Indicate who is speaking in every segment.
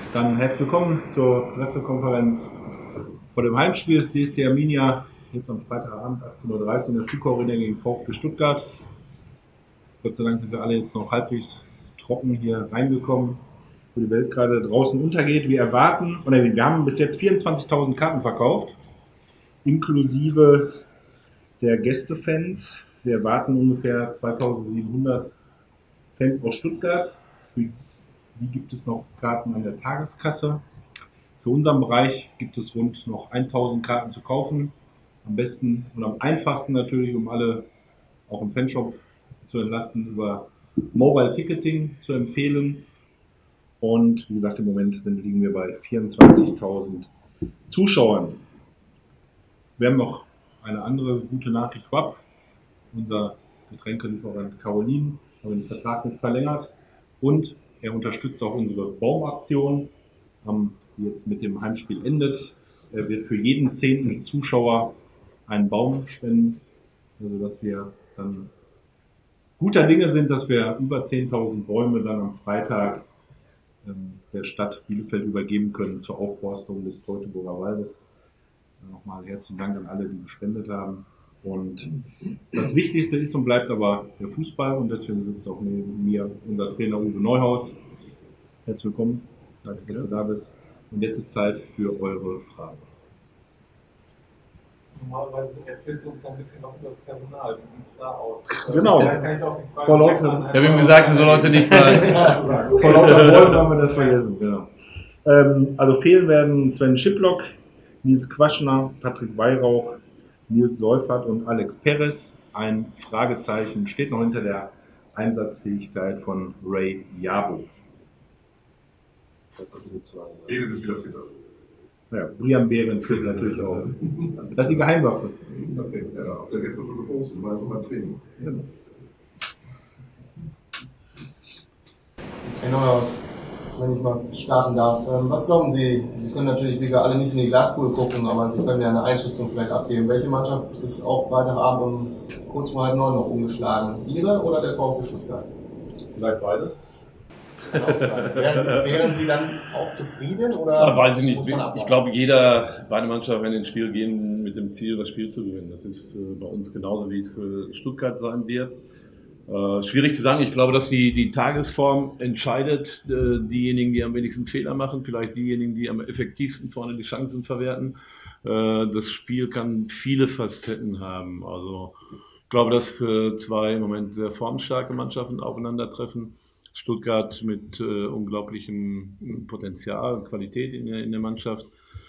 Speaker 1: Dann herzlich willkommen zur Pressekonferenz vor dem Heimspiel des DSC Arminia, jetzt am Freitagabend 18:30 Uhr in der Stückau-Arena gegen VfB Stuttgart. Gott sei Dank sind wir alle jetzt noch halbwegs trocken hier reingekommen, wo die Welt gerade draußen untergeht. Wir haben bis jetzt 24.000 Karten verkauft, inklusive der Gästefans. Wir erwarten ungefähr 2.700 Fans aus Stuttgart. Wie gibt es noch Karten an der Tageskasse? Für unseren Bereich gibt es rund noch 1.000 Karten zu kaufen. Am besten und am einfachsten natürlich, um alle auch im Fanshop zu entlasten, über Mobile Ticketing zu empfehlen. Und wie gesagt, im Moment liegen wir bei 24.000 Zuschauern. Wir haben noch eine andere gute Nachricht vorab. Unser Getränkelieferant Carolin hat den Vertrag nicht verlängert und er unterstützt auch unsere Baumaktion, die jetzt mit dem Heimspiel endet. Er wird für jeden 10. Zuschauer einen Baum spenden, also dass wir dann guter Dinge sind, dass wir über 10.000 Bäume dann am Freitag der Stadt Bielefeld übergeben können zur Aufforstung des Teutoburger Waldes. Nochmal herzlichen Dank an alle, die gespendet haben. Und das Wichtigste ist und bleibt aber der Fußball und deswegen sitzt auch neben mir unser Trainer Uwe Neuhaus. Herzlich willkommen, danke, dass du da bist. Und jetzt ist Zeit für eure Fragen.
Speaker 2: Normalerweise erzählst du uns noch ein bisschen was über das Personal. Wie sieht es da aus?
Speaker 1: Genau.
Speaker 2: Kann ich auch die Frage
Speaker 3: Ich habe ihm gesagt, er soll heute nicht sein.
Speaker 1: Vor lauter Wollen haben wir das vergessen. Genau. Also fehlen werden Sven Schiplock, Nils Quaschner, Patrick Weihrauch, Nils Seufert und Alex Perez. Ein Fragezeichen steht noch hinter der Einsatzfähigkeit von Ray Jabo. Das ist sozusagen.
Speaker 4: Behren ist wieder fit.
Speaker 1: Ja, Brian Behren fehlt natürlich auch. Das ist die Geheimwaffe.
Speaker 4: Okay, ja, auf der gestern schon gepostet, beim Training.
Speaker 1: Ja.
Speaker 3: Herr Neuhaus, wenn ich mal starten darf, was glauben Sie? Sie können natürlich wieder alle nicht in die Glaskugel gucken, aber Sie können ja eine Einschätzung vielleicht abgeben. Welche Mannschaft ist auch Freitagabend um kurz vor 8:30 noch umgeschlagen? Ihre oder der VfB Stuttgart?
Speaker 1: Vielleicht beide.
Speaker 3: Wären Sie dann auch zufrieden? Oder
Speaker 5: weiß ich nicht. Ich glaube, beide Mannschaften werden ins Spiel gehen mit dem Ziel, das Spiel zu gewinnen. Das ist bei uns genauso, wie es für Stuttgart sein wird. Schwierig zu sagen. Ich glaube, dass die Tagesform entscheidet. Diejenigen, die am wenigsten Fehler machen, vielleicht diejenigen, die am effektivsten vorne die Chancen verwerten. Das Spiel kann viele Facetten haben. Also ich glaube, dass zwei im Moment sehr formstarke Mannschaften aufeinandertreffen. Stuttgart mit unglaublichem Potenzial und Qualität in der Mannschaft.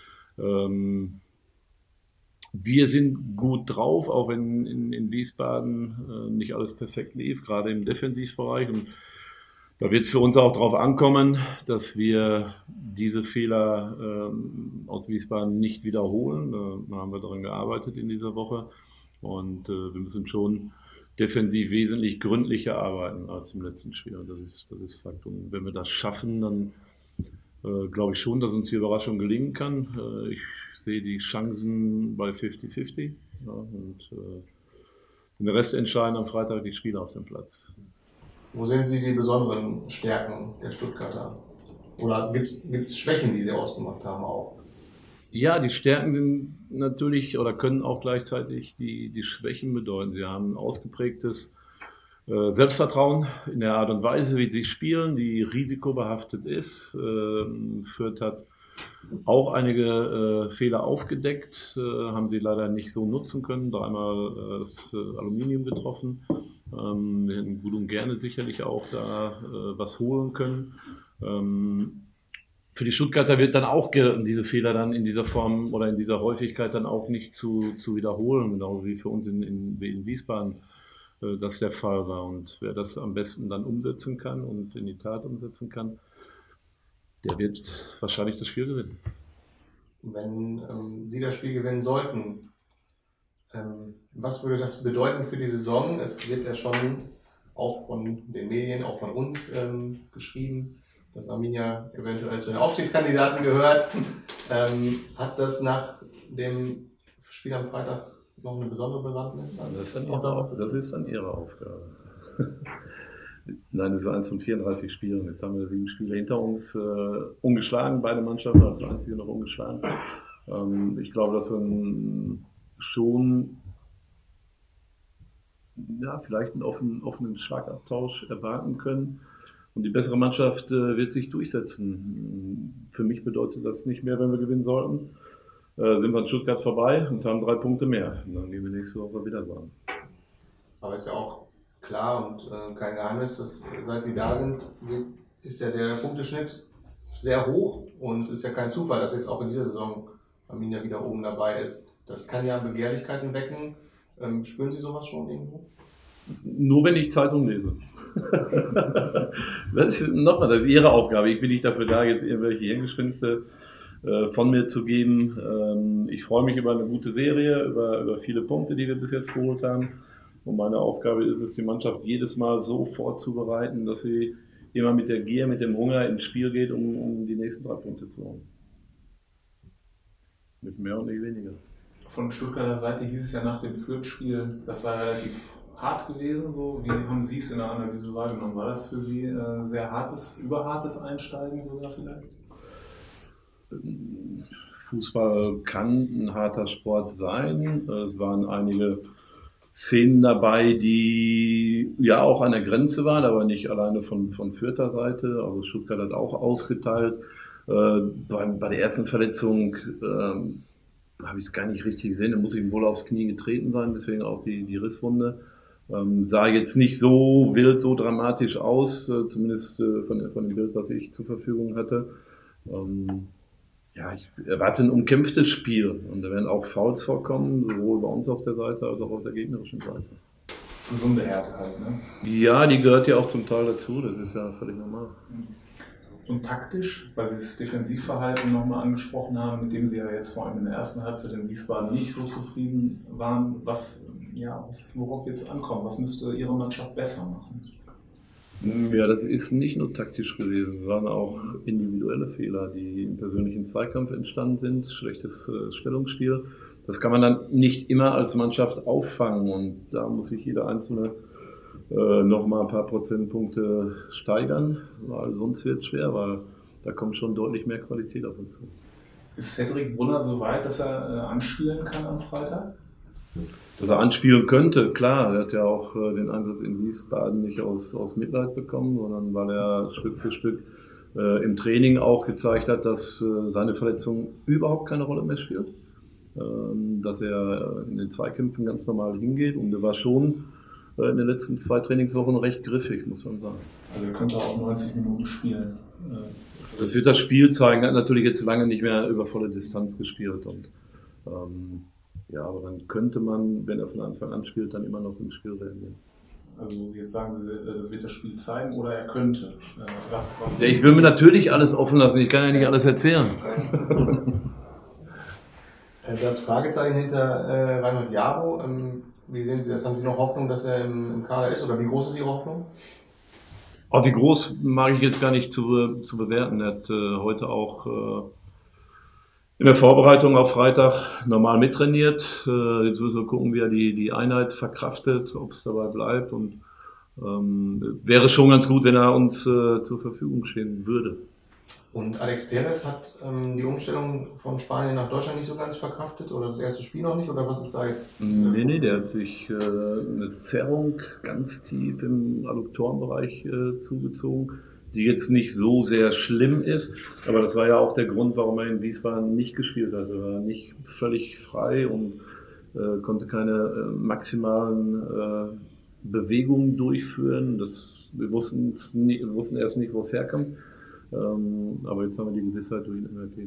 Speaker 5: Wir sind gut drauf, auch wenn in Wiesbaden nicht alles perfekt lief, gerade im Defensivbereich. Und da wird es für uns auch darauf ankommen, dass wir diese Fehler aus Wiesbaden nicht wiederholen. Da haben wir daran gearbeitet in dieser Woche. Und wir müssen schon defensiv wesentlich gründlicher arbeiten als im letzten Spiel. Das ist Fakt. Und wenn wir das schaffen, dann glaube ich schon, dass uns die Überraschung gelingen kann. Ich sehe die Chancen bei 50-50. Ja, und den Rest entscheiden am Freitag die Spieler auf dem Platz.
Speaker 3: Wo sehen Sie die besonderen Stärken der Stuttgarter? Oder gibt es Schwächen, die Sie ausgemacht haben auch?
Speaker 5: Ja, die Stärken sind natürlich oder können auch gleichzeitig die Schwächen bedeuten. Sie haben ein ausgeprägtes Selbstvertrauen in der Art und Weise, wie sie spielen, die risikobehaftet ist. Fürth hat auch einige Fehler aufgedeckt, haben sie leider nicht so nutzen können. Dreimal das Aluminium getroffen. Wir hätten gut und gerne sicherlich auch da was holen können. Für die Stuttgarter wird dann auch diese Fehler dann in dieser Form oder in dieser Häufigkeit dann auch nicht zu wiederholen, genauso wie für uns in Wiesbaden das der Fall war. Und wer das am besten dann umsetzen kann und in die Tat umsetzen kann, der wird wahrscheinlich das Spiel gewinnen.
Speaker 3: Wenn Sie das Spiel gewinnen sollten, was würde das bedeuten für die Saison? Es wird ja schon auch von den Medien, auch von uns geschrieben, dass Arminia eventuell zu den Aufstiegskandidaten gehört. Hat das nach dem Spiel am Freitag noch eine besondere Bewandtnis?
Speaker 5: Das ist dann Ihre Aufgabe. Nein, das ist 1 von 34 Spielen. Jetzt haben wir 7 Spiele hinter uns, ungeschlagen, beide Mannschaften, als einzige noch ungeschlagen. Ich glaube, dass wir schon vielleicht einen offenen Schlagabtausch erwarten können. Und die bessere Mannschaft wird sich durchsetzen. Für mich bedeutet das nicht mehr, wenn wir gewinnen sollten. Sind wir in Stuttgart vorbei und haben 3 Punkte mehr. Und dann gehen wir nächste Woche wieder so an.
Speaker 3: Aber ist ja auch klar und kein Geheimnis, dass seit Sie da sind, ist ja der Punkteschnitt sehr hoch und ist ja kein Zufall, dass jetzt auch in dieser Saison Arminia wieder oben dabei ist. Das kann ja Begehrlichkeiten wecken. Spüren Sie sowas schon irgendwo?
Speaker 5: Nur wenn ich Zeitung lese. Das ist Ihre Aufgabe. Ich bin nicht dafür da, jetzt irgendwelche Hirngespinste von mir zu geben. Ich freue mich über eine gute Serie, über viele Punkte, die wir bis jetzt geholt haben. Und meine Aufgabe ist es, die Mannschaft jedes Mal so vorzubereiten, dass sie immer mit der Gier, mit dem Hunger ins Spiel geht, um die nächsten 3 Punkte zu holen. Nicht mehr und nicht weniger.
Speaker 2: Von Stuttgarter Seite hieß es ja nach dem Fürth-Spiel, das sei relativ hart gewesen. So. Wie haben Sie es in der Analyse wahrgenommen? War das für Sie sehr hartes, überhartes Einsteigen sogar vielleicht?
Speaker 5: Fußball kann ein harter Sport sein. Es waren einige Szenen dabei, die ja auch an der Grenze waren, aber nicht alleine von Fürther Seite. Also Stuttgart hat auch ausgeteilt. Bei der ersten Verletzung habe ich es gar nicht richtig gesehen. Da muss ihm wohl aufs Knie getreten sein, deswegen auch die Risswunde. Sah jetzt nicht so wild, so dramatisch aus, zumindest von dem Bild, was ich zur Verfügung hatte. Ich erwarte ein umkämpftes Spiel und da werden auch Fouls vorkommen, sowohl bei uns auf der Seite als auch auf der gegnerischen Seite.
Speaker 2: Gesunde Härte halt, ne?
Speaker 5: Ja, die gehört ja auch zum Teil dazu, das ist ja völlig normal.
Speaker 2: Und taktisch, weil Sie das Defensivverhalten nochmal angesprochen haben, mit dem Sie ja jetzt vor allem in der ersten Halbzeit in Wiesbaden nicht so zufrieden waren, worauf wird es ankommen? Was müsste Ihre Mannschaft besser machen?
Speaker 5: Ja, das ist nicht nur taktisch gewesen, es waren auch individuelle Fehler, die im persönlichen Zweikampf entstanden sind, schlechtes Stellungsspiel. Das kann man dann nicht immer als Mannschaft auffangen und da muss sich jeder Einzelne noch mal ein paar Prozentpunkte steigern, weil sonst wird es schwer, weil da kommt schon deutlich mehr Qualität auf uns zu.
Speaker 2: Ist Cedric Brunner so weit, dass er anspielen kann am Freitag?
Speaker 5: Dass er anspielen könnte, klar. Er hat ja auch den Einsatz in Wiesbaden nicht aus Mitleid bekommen, sondern weil er Stück für Stück im Training auch gezeigt hat, dass seine Verletzung überhaupt keine Rolle mehr spielt. Dass er in den Zweikämpfen ganz normal hingeht und er war schon in den letzten 2 Trainingswochen recht griffig, muss man sagen.
Speaker 2: Also er könnte auch 90 Minuten spielen.
Speaker 5: Das wird das Spiel zeigen. Er hat natürlich jetzt lange nicht mehr über volle Distanz gespielt und aber dann könnte man, wenn er von Anfang an spielt, dann immer noch im Spiel reagieren.
Speaker 2: Also jetzt sagen Sie, das wird das Spiel zeigen oder er könnte?
Speaker 5: Ja, ich will mir natürlich alles offen lassen, ich kann ja nicht alles erzählen.
Speaker 3: Das Fragezeichen hinter Reinhold Jabo, wie sehen Sie das? Haben Sie noch Hoffnung, dass er im Kader ist oder wie groß ist Ihre Hoffnung?
Speaker 5: Wie groß mag ich jetzt gar nicht zu bewerten. Er hat heute auch in der Vorbereitung auf Freitag normal mittrainiert. Jetzt müssen wir gucken, wie er die Einheit verkraftet, ob es dabei bleibt. Und wäre schon ganz gut, wenn er uns zur Verfügung stehen würde.
Speaker 3: Und Alex Perez hat die Umstellung von Spanien nach Deutschland nicht so ganz verkraftet oder das erste Spiel noch nicht? Oder was ist da jetzt?
Speaker 5: Nee, der hat sich eine Zerrung ganz tief im Adduktorenbereich zugezogen, die jetzt nicht so sehr schlimm ist, aber das war ja auch der Grund, warum er in Wiesbaden nicht gespielt hat. Er war nicht völlig frei und konnte keine maximalen Bewegungen durchführen. Wir wussten erst nicht, wo es herkommt, aber jetzt haben wir die Gewissheit durch den MRT.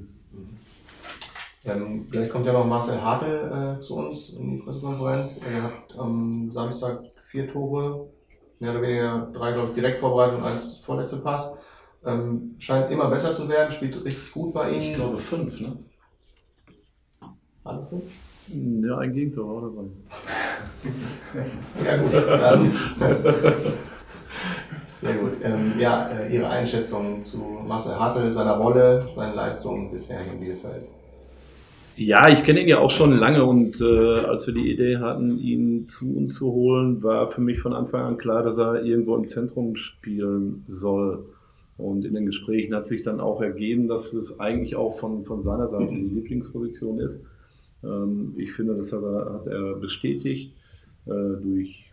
Speaker 3: Gleich kommt ja noch Marcel Hartl zu uns in die Pressekonferenz. Er hat am Samstag 4 Tore, mehr oder weniger 3, glaube ich, direkt vorbereitet und 1 vorletzte Pass. Scheint immer besser zu werden, spielt richtig gut bei Ihnen.
Speaker 5: Ich glaube 5, ne?
Speaker 3: Alle 5?
Speaker 5: Ja, ein Gegentor war dabei.
Speaker 3: Ja gut, dann. Sehr gut. Ihre Einschätzung zu Marcel Hartl, seiner Rolle, seinen Leistungen bisher in Bielefeld?
Speaker 5: Ja, ich kenne ihn ja auch schon lange und als wir die Idee hatten, ihn zu uns zu holen, war für mich von Anfang an klar, dass er irgendwo im Zentrum spielen soll. Und in den Gesprächen hat sich dann auch ergeben, dass es eigentlich auch von seiner Seite die Lieblingsposition ist. Ich finde, hat er bestätigt durch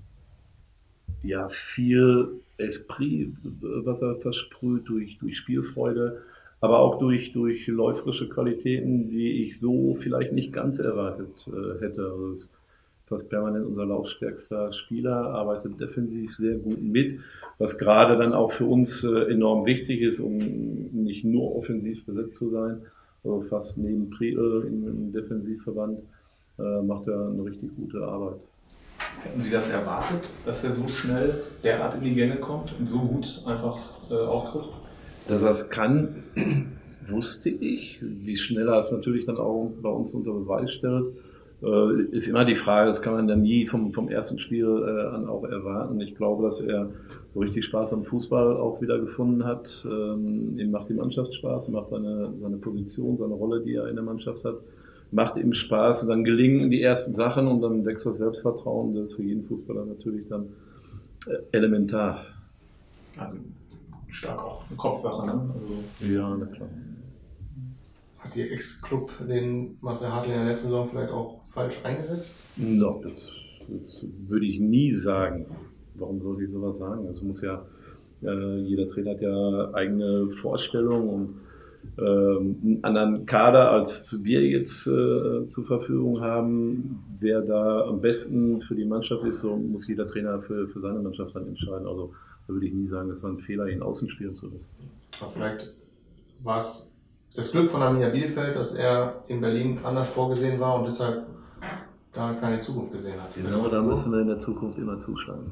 Speaker 5: ja, viel Esprit, was er versprüht, durch Spielfreude, aber auch durch läuferische Qualitäten, die ich so vielleicht nicht ganz erwartet hätte. Also ist fast permanent unser laufstärkster Spieler, arbeitet defensiv sehr gut mit, was gerade dann auch für uns enorm wichtig ist, um nicht nur offensiv besetzt zu sein. Also fast neben Priel im Defensivverband macht er eine richtig gute Arbeit.
Speaker 2: Hätten Sie das erwartet, dass er so schnell derart in die Gänge kommt und so gut einfach auftritt?
Speaker 5: Dass er es kann, wusste ich. Wie schnell er es natürlich dann auch bei uns unter Beweis stellt, ist immer die Frage, das kann man dann nie vom ersten Spiel an auch erwarten. Ich glaube, dass er so richtig Spaß am Fußball auch wieder gefunden hat. Ihm macht die Mannschaft Spaß, macht seine Position, seine Rolle, die er in der Mannschaft hat, macht ihm Spaß und dann gelingen die ersten Sachen und dann wächst das Selbstvertrauen. Das ist für jeden Fußballer natürlich dann elementar.
Speaker 2: Also stark auch eine Kopfsache, ne? Also,
Speaker 5: ja, na klar.
Speaker 3: Hat Ihr Ex-Club den Marcel Hartl in der letzten Saison vielleicht auch falsch eingesetzt?
Speaker 5: No, das würde ich nie sagen. Warum sollte ich sowas sagen? Also muss ja, jeder Trainer hat ja eigene Vorstellungen und einen anderen Kader, als wir jetzt zur Verfügung haben, wer da am besten für die Mannschaft ist, so muss jeder Trainer für seine Mannschaft dann entscheiden. Also da würde ich nie sagen, das war ein Fehler, ihn außen spielen zu lassen.
Speaker 3: Aber vielleicht war es das Glück von Arminia Bielefeld, dass er in Berlin anders vorgesehen war und deshalb da keine Zukunft gesehen hat.
Speaker 5: Genau, da müssen wir in der Zukunft immer zuschlagen.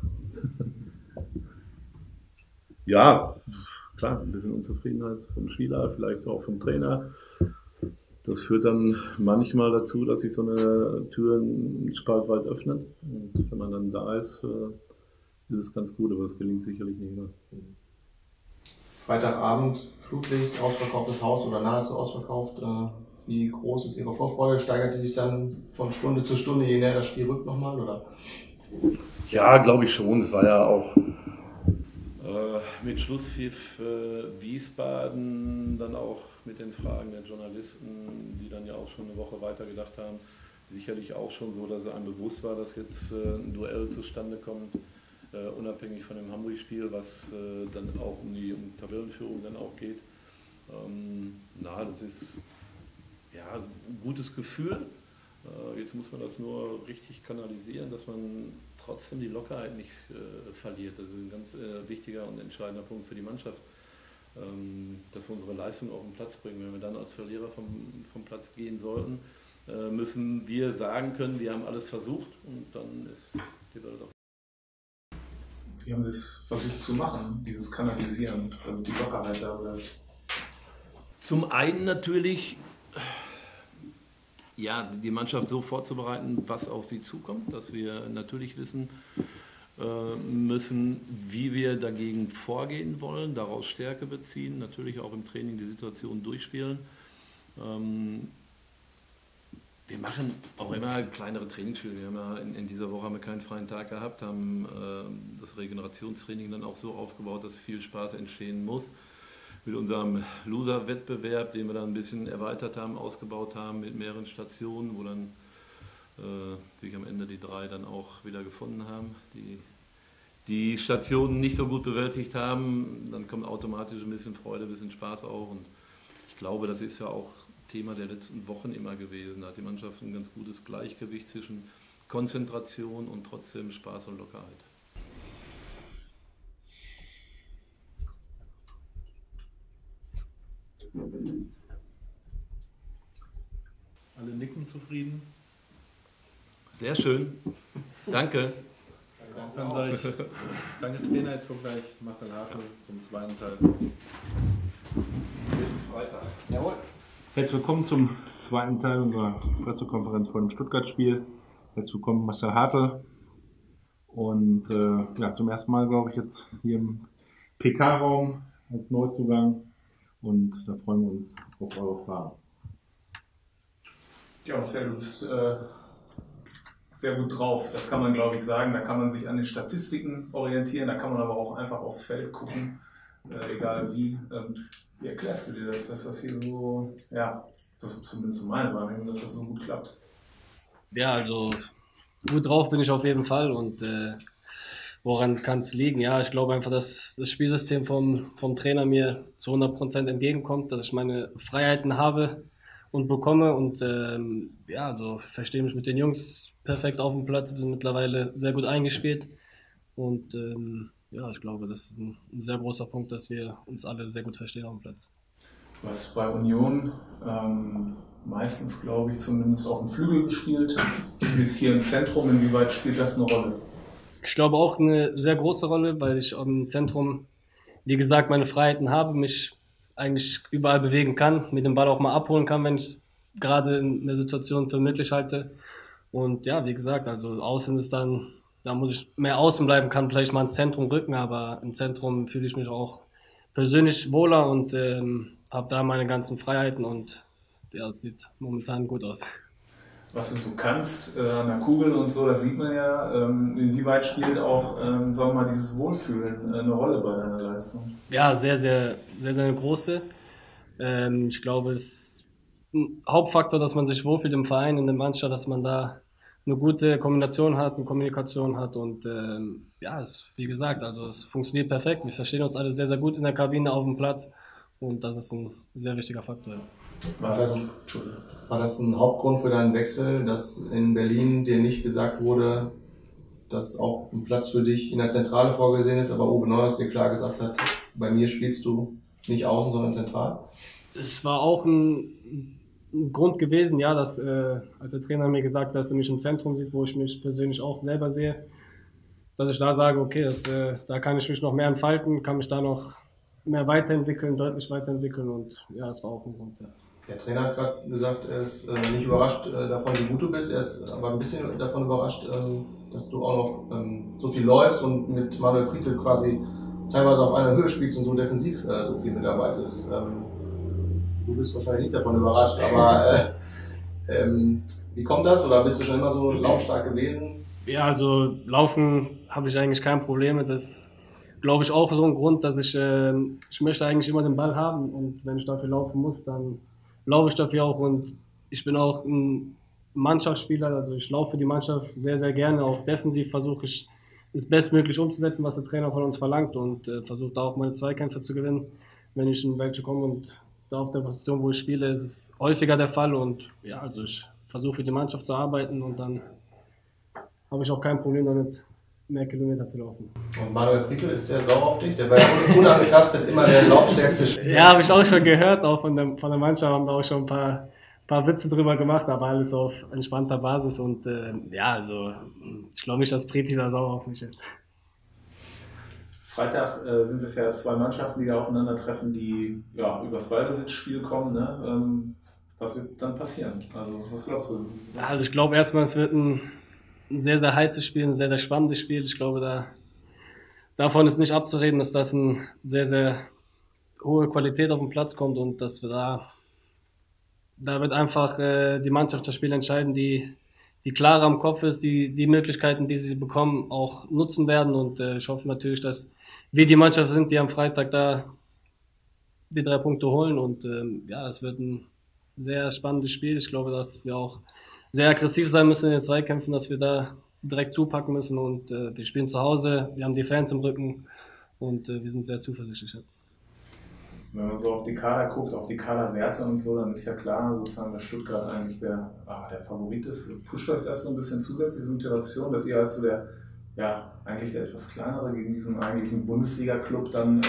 Speaker 5: Ja, klar, ein bisschen Unzufriedenheit vom Spieler, vielleicht auch vom Trainer. Das führt dann manchmal dazu, dass sich so eine Tür einen Spalt weit öffnet. Und wenn man dann da ist, ist es ganz gut, aber es gelingt sicherlich nicht immer.
Speaker 3: Freitagabend, Flutlicht, ausverkauftes Haus oder nahezu ausverkauft. Wie groß ist Ihre Vorfreude? Steigert die sich dann von Stunde zu Stunde, je näher das Spiel rückt nochmal? Oder?
Speaker 5: Ja, glaube ich schon. Es war ja auch mit Schlusspfiff Wiesbaden, dann auch mit den Fragen der Journalisten, die dann ja auch schon eine Woche weiter gedacht haben, sicherlich auch schon so, dass es einem bewusst war, dass jetzt ein Duell zustande kommt, unabhängig von dem Hamburg-Spiel, was dann auch um Tabellenführung dann auch geht. Das ist ja ein gutes Gefühl. Jetzt muss man das nur richtig kanalisieren, dass man trotzdem die Lockerheit nicht verliert. Das ist ein ganz wichtiger und entscheidender Punkt für die Mannschaft, dass wir unsere Leistung auf den Platz bringen. Wenn wir dann als Verlierer vom Platz gehen sollten, müssen wir sagen können, wir haben alles versucht und dann ist die Welt auch.
Speaker 2: Wie haben Sie es versucht zu machen, dieses Kanalisieren, damit die Lockerheit da bleibt?
Speaker 5: Zum einen natürlich ja, die Mannschaft so vorzubereiten, was auf sie zukommt, dass wir natürlich wissen müssen, wie wir dagegen vorgehen wollen, daraus Stärke beziehen, natürlich auch im Training die Situation durchspielen. Wir machen auch immer kleinere Trainingsspiele. Wir haben ja in dieser Woche haben wir keinen freien Tag gehabt, haben das Regenerationstraining dann auch so aufgebaut, dass viel Spaß entstehen muss. Mit unserem Loser-Wettbewerb, den wir dann ein bisschen erweitert haben, ausgebaut haben mit mehreren Stationen, wo dann sich am Ende die 3 dann auch wieder gefunden haben, die Stationen nicht so gut bewältigt haben, dann kommt automatisch ein bisschen Freude, ein bisschen Spaß auch und ich glaube, das ist ja auch Thema der letzten Wochen immer gewesen. Da hat die Mannschaft ein ganz gutes Gleichgewicht zwischen Konzentration und trotzdem Spaß und Lockerheit.
Speaker 1: Alle nicken zufrieden.
Speaker 5: Sehr schön. Danke.
Speaker 1: Dann sage ich danke Trainer, jetzt kommt gleich Marcel Hartl zum zweiten Teil.
Speaker 5: Bis Freitag.
Speaker 3: Jawohl.
Speaker 1: Herzlich willkommen zum zweiten Teil unserer Pressekonferenz vor dem Stuttgart-Spiel. Herzlich willkommen Marcel Hartl. Und zum ersten Mal, glaube ich, jetzt hier im PK-Raum als Neuzugang. Und da freuen wir uns auf eure Fragen.
Speaker 2: Ja, Marcel, du bist sehr gut drauf. Das kann man, glaube ich, sagen. Da kann man sich an den Statistiken orientieren, da kann man aber auch einfach aufs Feld gucken, egal wie. Wie erklärst du dir das, dass das hier so, ja, das ist zumindest so meine Wahrnehmung, dass das so gut klappt?
Speaker 6: Ja, also gut drauf bin ich auf jeden Fall und woran kann es liegen? Ja, ich glaube einfach, dass das Spielsystem vom Trainer mir zu 100% entgegenkommt, dass ich meine Freiheiten habe und bekomme und ja, also verstehe mich mit den Jungs perfekt auf dem Platz, bin mittlerweile sehr gut eingespielt und ja, ich glaube, das ist ein sehr großer Punkt, dass wir uns alle sehr gut verstehen auf dem Platz.
Speaker 2: Du hast bei Union meistens, glaube ich, zumindest auf dem Flügel gespielt. Du spielst hier im Zentrum. Inwieweit spielt das eine Rolle?
Speaker 6: Ich glaube auch eine sehr große Rolle, weil ich im Zentrum, wie gesagt, meine Freiheiten habe, mich eigentlich überall bewegen kann, mir den Ball auch mal abholen kann, wenn ich es gerade in der Situation für möglich halte. Und ja, wie gesagt, also außen ist dann, da muss ich mehr außen bleiben, kann vielleicht mal ins Zentrum rücken, aber im Zentrum fühle ich mich auch persönlich wohler und habe da meine ganzen Freiheiten und ja, es sieht momentan gut aus.
Speaker 2: Was du so kannst an der Kugel und so, das sieht man ja. Inwieweit spielt auch, sagen wir mal, dieses Wohlfühlen eine Rolle bei deiner Leistung?
Speaker 6: Ja, sehr eine große. Ich glaube, es ist ein Hauptfaktor, dass man sich wohlfühlt im Verein, in der Mannschaft, dass man da eine gute Kombination hat, eine Kommunikation hat und ja, wie gesagt, also es funktioniert perfekt. Wir verstehen uns alle sehr gut in der Kabine auf dem Platz und das ist ein sehr wichtiger Faktor.
Speaker 3: War das ein Hauptgrund für deinen Wechsel, dass in Berlin dir nicht gesagt wurde, dass auch ein Platz für dich in der Zentrale vorgesehen ist, aber Uwe Neuhaus dir klar gesagt hat, bei mir spielst du nicht außen, sondern zentral?
Speaker 6: Es war auch ein Grund gewesen, ja, dass als der Trainer mir gesagt hat, dass er mich im Zentrum sieht, wo ich mich persönlich auch selber sehe, dass ich da sage, okay, da kann ich mich noch mehr entfalten, kann mich da noch mehr weiterentwickeln, deutlich weiterentwickeln und ja, das war auch ein Grund. Ja.
Speaker 3: Der Trainer hat gerade gesagt, er ist nicht überrascht davon, wie gut du bist, er ist aber ein bisschen davon überrascht, dass du auch noch so viel läufst und mit Manuel Prietl quasi teilweise auf einer Höhe spielst und so defensiv so viel mitarbeitest. Du bist wahrscheinlich nicht davon überrascht, aber wie kommt das? Oder bist du schon immer so laufstark gewesen?
Speaker 6: Ja, also Laufen habe ich eigentlich kein Problem mit. Das ist, glaube ich, auch so ein Grund, dass ich möchte eigentlich immer den Ball haben und wenn ich dafür laufen muss, dann laufe ich dafür auch und ich bin auch ein Mannschaftsspieler, also ich laufe für die Mannschaft sehr gerne, auch defensiv versuche ich es bestmöglich umzusetzen, was der Trainer von uns verlangt und versuche da auch meine Zweikämpfe zu gewinnen, wenn ich in welche komme und da auf der Position, wo ich spiele, ist es häufiger der Fall und ja, also ich versuche für die Mannschaft zu arbeiten und dann habe ich auch kein Problem damit, mehr Kilometer zu laufen.
Speaker 3: Und Manuel Prietl, ist der sauer auf dich? Der war ja unangetastet immer der laufstärkste Spieler.
Speaker 6: Ja, habe ich auch schon gehört, auch von der Mannschaft haben da auch schon ein paar Witze drüber gemacht, aber alles auf entspannter Basis und ja, also ich glaube nicht, dass Prietl da sauer auf mich ist.
Speaker 2: Freitag sind es ja zwei Mannschaften, die da aufeinandertreffen, die ja, übers Ballbesitzspiel kommen. Ne? Was wird dann passieren? Also, was glaubst du?
Speaker 6: Also ich glaube erstmal, es wird ein sehr heißes Spiel, ein sehr spannendes Spiel. Ich glaube, davon ist nicht abzureden, dass das eine sehr hohe Qualität auf den Platz kommt und dass wir da wird einfach die Mannschaft das Spiel entscheiden, die klarer am Kopf ist, die Möglichkeiten, die sie bekommen, auch nutzen werden und ich hoffe natürlich, dass wir die Mannschaft sind, die am Freitag da die 3 Punkte holen und ja, es wird ein sehr spannendes Spiel. Ich glaube, dass wir auch sehr aggressiv sein müssen in den Zweikämpfen, dass wir da direkt zupacken müssen und wir spielen zu Hause, wir haben die Fans im Rücken und wir sind sehr zuversichtlich.
Speaker 2: Wenn man so auf die Kader guckt, auf die Kaderwerte und so, dann ist ja klar, sozusagen, dass Stuttgart eigentlich der Favorit ist. Pusht euch das so ein bisschen zusätzliche Motivation, dass ihr als so eigentlich der etwas kleinere gegen diesen eigentlichen Bundesliga-Club dann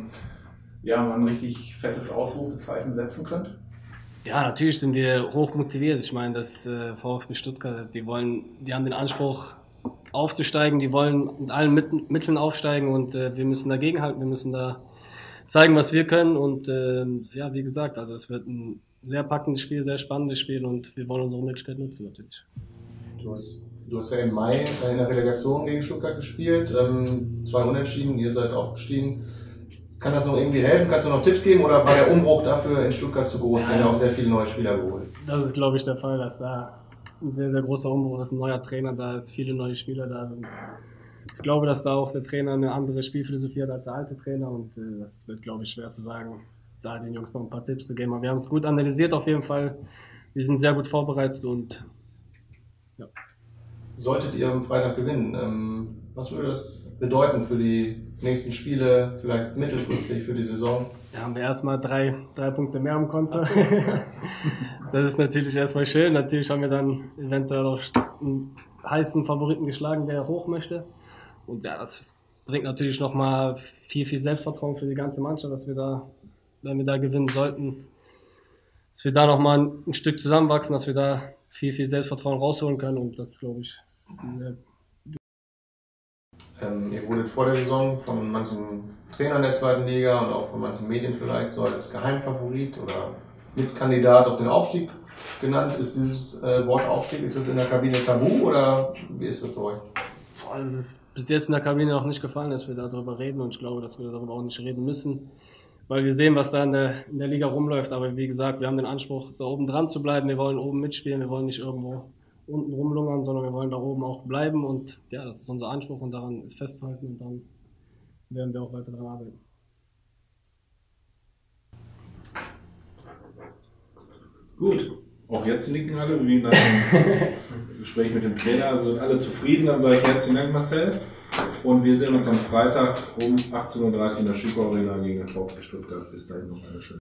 Speaker 2: mal ein richtig fettes Ausrufezeichen setzen könnt?
Speaker 6: Ja, natürlich sind wir hoch motiviert. Ich meine, das VfB Stuttgart, die haben den Anspruch aufzusteigen, die wollen mit allen Mitteln aufsteigen und wir müssen dagegenhalten, wir müssen da zeigen, was wir können und ja, wie gesagt, also es wird ein sehr packendes Spiel, sehr spannendes Spiel und wir wollen unsere Möglichkeit nutzen natürlich.
Speaker 3: Du hast ja im Mai in der Relegation gegen Stuttgart gespielt, 2 Unentschieden, ihr seid aufgestiegen. Kann das noch irgendwie helfen? Kannst du noch Tipps geben oder war der Umbruch dafür in Stuttgart zu groß? Wir haben auch sehr viele neue Spieler geholt.
Speaker 6: Das ist, glaube ich, der Fall, dass da ein sehr, sehr großer Umbruch ist, ein neuer Trainer da ist, viele neue Spieler da sind. Ich glaube, dass da auch der Trainer eine andere Spielphilosophie hat als der alte Trainer und das wird, glaube ich, schwer zu sagen, da den Jungs noch ein paar Tipps zu geben. Aber wir haben es gut analysiert auf jeden Fall. Wir sind sehr gut vorbereitet und ja.
Speaker 3: Solltet ihr am Freitag gewinnen, was würde das bedeuten für die nächsten Spiele, vielleicht mittelfristig für die Saison?
Speaker 6: Da haben wir erstmal drei Punkte mehr am Konto. Das ist natürlich erstmal schön. Natürlich haben wir dann eventuell auch einen heißen Favoriten geschlagen, der hoch möchte. Und ja, das bringt natürlich nochmal viel Selbstvertrauen für die ganze Mannschaft, dass wir da, wenn wir da gewinnen sollten, dass wir da nochmal ein Stück zusammenwachsen, dass wir da viel Selbstvertrauen rausholen können. Und das, glaube ich,
Speaker 3: ihr wurdet vor der Saison von manchen Trainern der zweiten Liga und auch von manchen Medien vielleicht so als Geheimfavorit oder Mitkandidat auf den Aufstieg genannt. Ist dieses Wort Aufstieg, ist das in der Kabine tabu oder wie ist das bei euch?
Speaker 6: Es ist bis jetzt in der Kabine noch nicht gefallen, dass wir darüber reden und ich glaube, dass wir darüber auch nicht reden müssen, weil wir sehen, was da in der Liga rumläuft. Aber wie gesagt, wir haben den Anspruch, da oben dran zu bleiben. Wir wollen oben mitspielen, wir wollen nicht irgendwo unten rumlungern, sondern wir wollen da oben auch bleiben und ja, das ist unser Anspruch und daran ist festzuhalten und dann werden wir auch weiter daran arbeiten.
Speaker 1: Gut, auch jetzt nicken alle, wie nach dem Gespräch mit dem Trainer, also sind alle zufrieden, dann sage ich herzlichen Dank, Marcel. Und wir sehen uns am Freitag um 18:30 Uhr in der Schüko Arena gegen den VfB Stuttgart. Bis dahin noch eine schöne